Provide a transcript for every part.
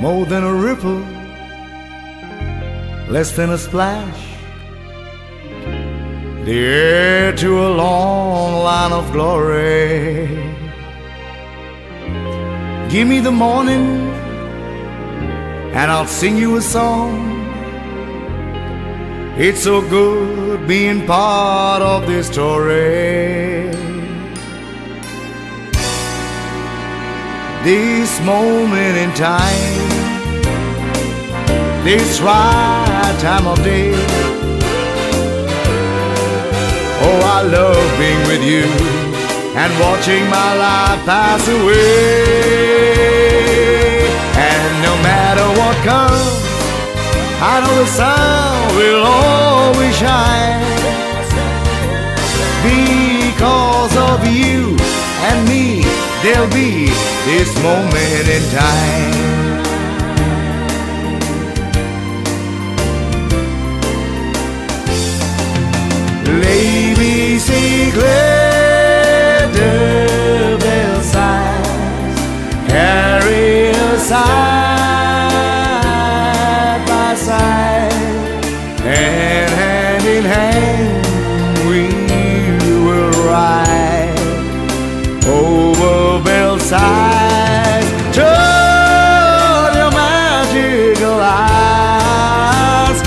more than a ripple, less than a splash, the heir to a long line of glory. Give me the morning and I'll sing you a song. It's so good being part of this story. This moment in time, this right time of day. Oh, I love being with you and watching my life pass away. And no matter what comes, I know the sun will always shine. Because of you and me, there'll be this moment in time. Lady, see clear the bell signs, carry us side by side, and hand in hand we will ride over Bellside. Turn your magical eyes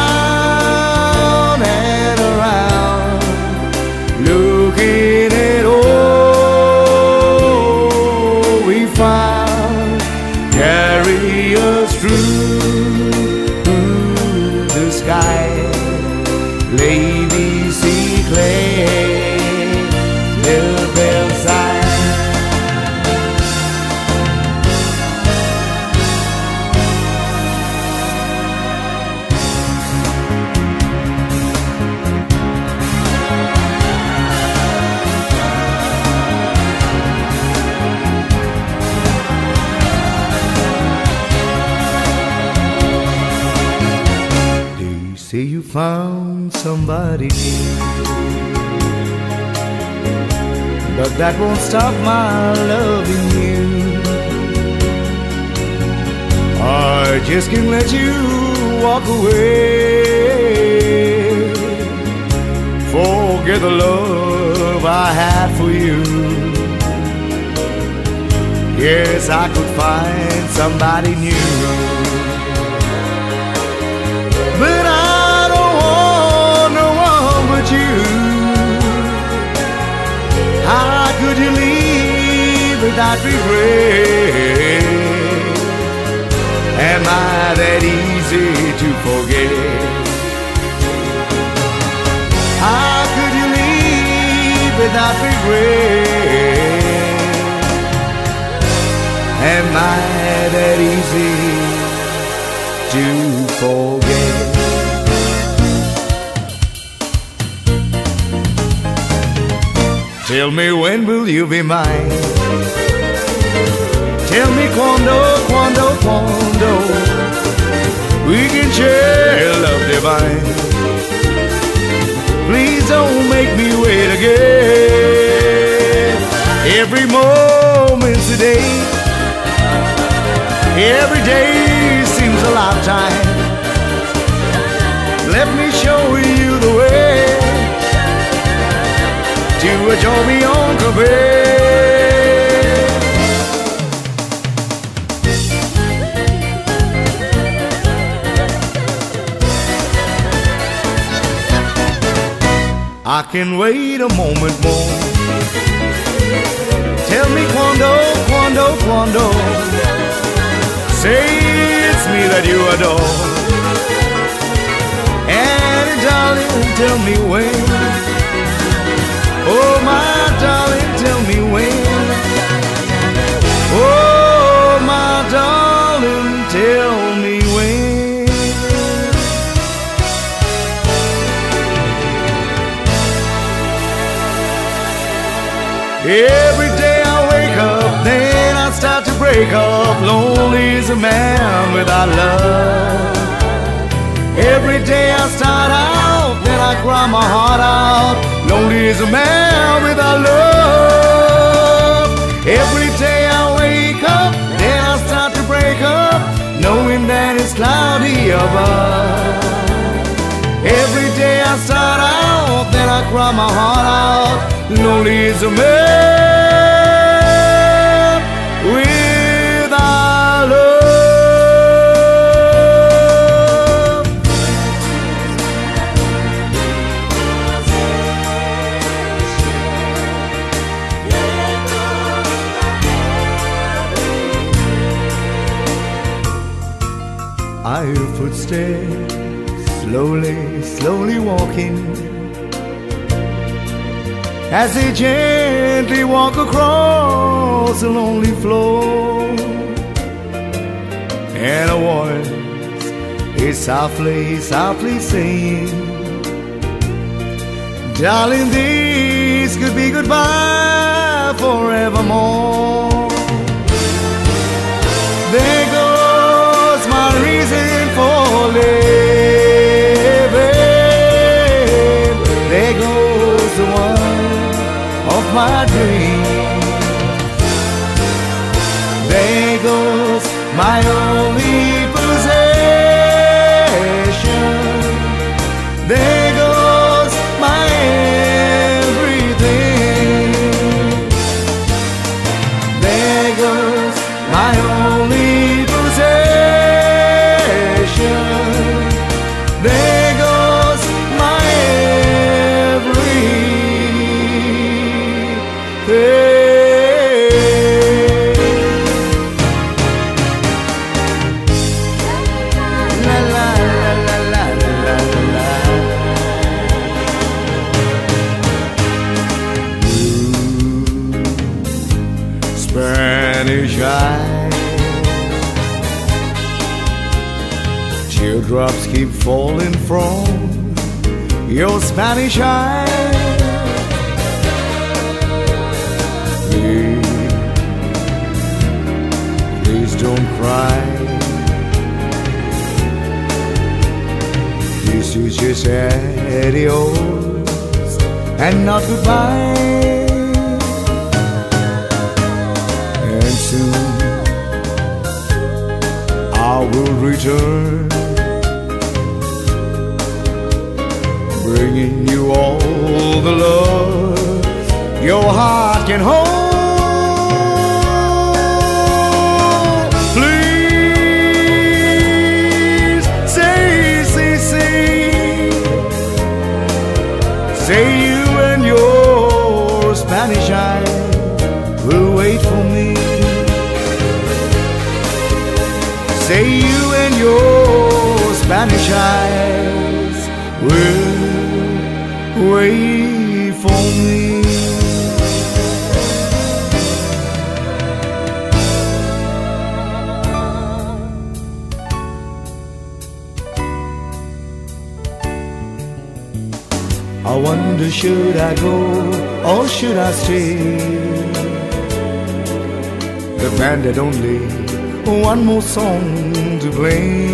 round and around, looking at all we found. Carry us through the sky. Lady, see clear the Bellside. Say you found somebody new, but that won't stop my loving you. I just can't let you walk away. Forget the love I had for you. Yes, I could find somebody new, but I you. How could you leave without regret? Am I that easy to forget? How could you leave without regret? Am I that easy to forget? Tell me, when will you be mine? Tell me quando, quando, quando we can share love divine. Please don't make me wait again. Every moment's a day, every day seems a lifetime. Let me show you the way to a joy on Quebec. I can wait a moment more. Tell me quando, quando, quando. Say it's me that you adore. And darling, tell me when. Oh, my darling, tell me when. Oh, my darling, tell me when. Every day I wake up, then I start to break up. Lonely is a man without love. Every day I start out, then I cry my heart out. Lonely is a man without love. Every day I wake up, then I start to break up. cry my heart out. Lonely is a man without love. I hear footsteps slowly, slowly walking, as they gently walk across the lonely floor. And a voice is softly, softly saying, darling, this could be goodbye forevermore. There goes my reason for living. There goes the one of my dreams. There goes my only possession. There goes my everything. There goes my only possession. There goes my everything. Spanish eyes, teardrops keep falling from your Spanish eyes. Please don't cry. This is just adios and not goodbye. And soon I will return, bringing you all the love your heart can hold. Please say, say, say, say you and your Spanish eyes will wait for me. Say you and your Spanish eyes will wait for me. I wonder, should I go or should I stay? The band had only one more song to play,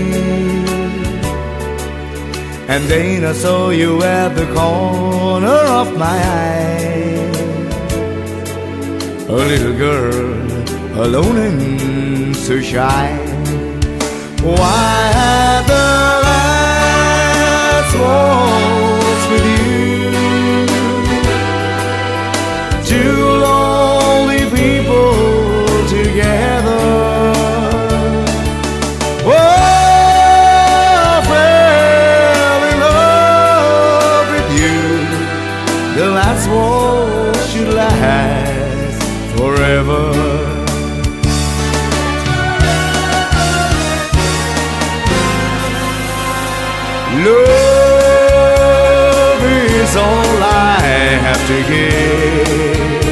and then I saw you at the corner of my eye, a little girl, alone and so shy. Why had the last waltz with you? Two lonely people together. That's what should last forever. Love is all I have to give.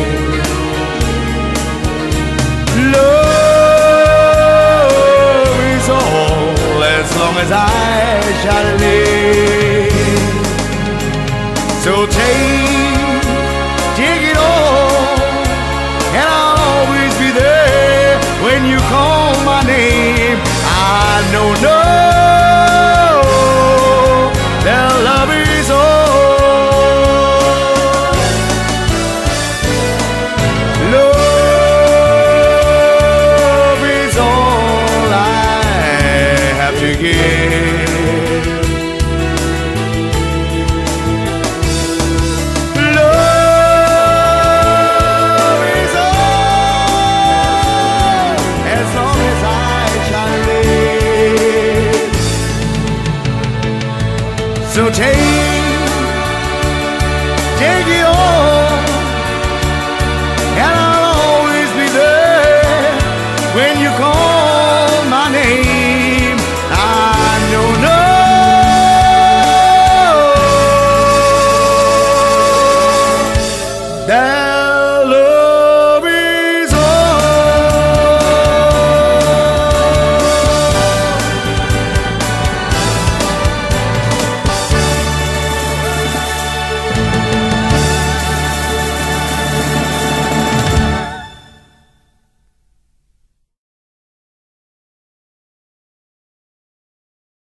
Love is all as long as I shall live. So take it all, and I'll always be there when you call my name. I know that love is all. Love is all I have to give. So take it